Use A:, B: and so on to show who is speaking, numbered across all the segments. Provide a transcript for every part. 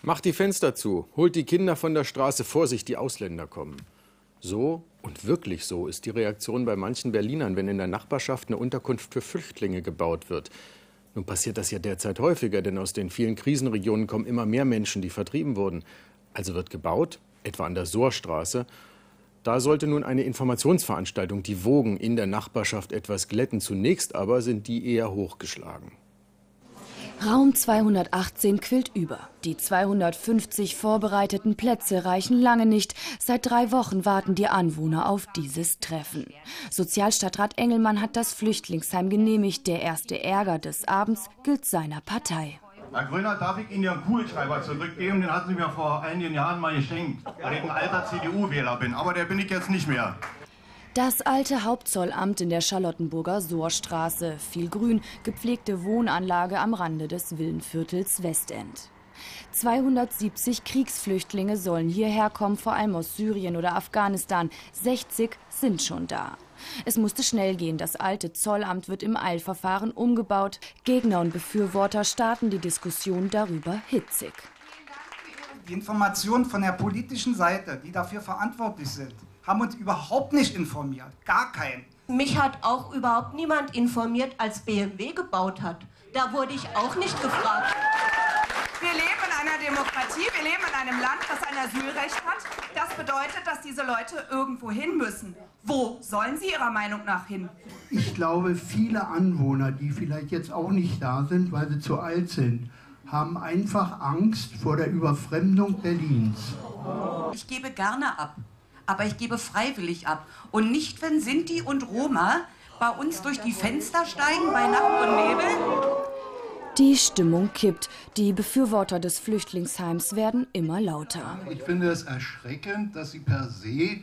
A: Macht die Fenster zu, holt die Kinder von der Straße, Vorsicht, die Ausländer kommen. So, und wirklich so, ist die Reaktion bei manchen Berlinern, wenn in der Nachbarschaft eine Unterkunft für Flüchtlinge gebaut wird. Nun passiert das ja derzeit häufiger, denn aus den vielen Krisenregionen kommen immer mehr Menschen, die vertrieben wurden. Also wird gebaut, etwa an der Sohrstraße. Da sollte nun eine Informationsveranstaltung die Wogen in der Nachbarschaft etwas glätten. Zunächst aber sind die eher hochgeschlagen.
B: Raum 218 quillt über. Die 250 vorbereiteten Plätze reichen lange nicht. Seit 3 Wochen warten die Anwohner auf dieses Treffen. Sozialstadtrat Engelmann hat das Flüchtlingsheim genehmigt. Der erste Ärger des Abends gilt seiner Partei.
C: Herr Gröner, darf ich Ihnen Ihren Kugelschreiber zurückgeben? Den hatten Sie mir vor einigen Jahren mal geschenkt, weil ich ein alter CDU-Wähler bin. Aber der bin ich jetzt nicht mehr.
B: Das alte Hauptzollamt in der Charlottenburger Sohrstraße. Viel Grün, gepflegte Wohnanlage am Rande des Villenviertels Westend. 270 Kriegsflüchtlinge sollen hierher kommen, vor allem aus Syrien oder Afghanistan. 60 sind schon da. Es musste schnell gehen. Das alte Zollamt wird im Eilverfahren umgebaut. Gegner und Befürworter starten die Diskussion darüber hitzig.
D: Die Informationen von der politischen Seite, die dafür verantwortlich sind, haben uns überhaupt nicht informiert. Gar keinen.
E: Mich hat auch überhaupt niemand informiert, als BMW gebaut hat. Da wurde ich auch nicht gefragt.
F: Wir leben in einer Demokratie, wir leben in einem Land, das ein Asylrecht hat. Das bedeutet, dass diese Leute irgendwo hin müssen. Wo sollen sie Ihrer Meinung nach hin?
G: Ich glaube, viele Anwohner, die vielleicht jetzt auch nicht da sind, weil sie zu alt sind, haben einfach Angst vor der Überfremdung Berlins.
H: Ich gebe gerne ab, aber ich gebe freiwillig ab. Und nicht, wenn Sinti und Roma bei uns durch die Fenster steigen bei Nacht und Nebel.
B: Die Stimmung kippt. Die Befürworter des Flüchtlingsheims werden immer lauter.
I: Ich finde es erschreckend, dass sie per se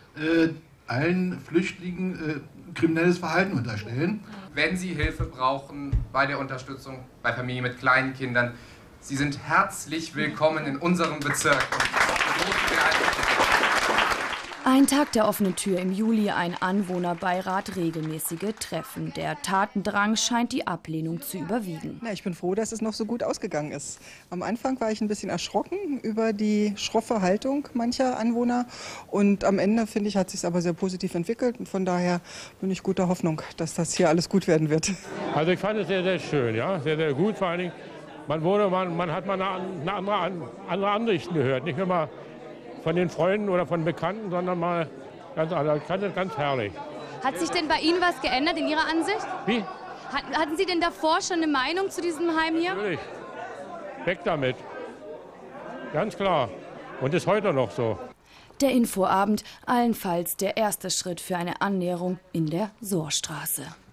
I: allen Flüchtlingen kriminelles Verhalten unterstellen.
J: Wenn Sie Hilfe brauchen bei der Unterstützung bei Familien mit kleinen Kindern, Sie sind herzlich willkommen in unserem Bezirk.
B: Ein Tag der offenen Tür im Juli, ein Anwohnerbeirat, regelmäßige Treffen. Der Tatendrang scheint die Ablehnung zu überwiegen.
K: Na, ich bin froh, dass es noch so gut ausgegangen ist. Am Anfang war ich ein bisschen erschrocken über die schroffe Haltung mancher Anwohner. Und am Ende, finde ich, hat es sich aber sehr positiv entwickelt. Und von daher bin ich guter Hoffnung, dass das hier alles gut werden wird.
L: Also ich fand es sehr, sehr schön, ja? Sehr, sehr gut. Vor allen Dingen, man hat mal andere Ansichten gehört. Nicht immer von den Freunden oder von Bekannten, sondern mal ganz anders. Ganz herrlich.
M: Hat sich denn bei Ihnen was geändert in Ihrer Ansicht?
L: Wie?
M: Hatten Sie denn davor schon eine Meinung zu diesem Heim hier?
L: Natürlich. Weg damit. Ganz klar. Und ist heute noch so.
B: Der Infoabend, allenfalls der erste Schritt für eine Annäherung in der Sohrstraße.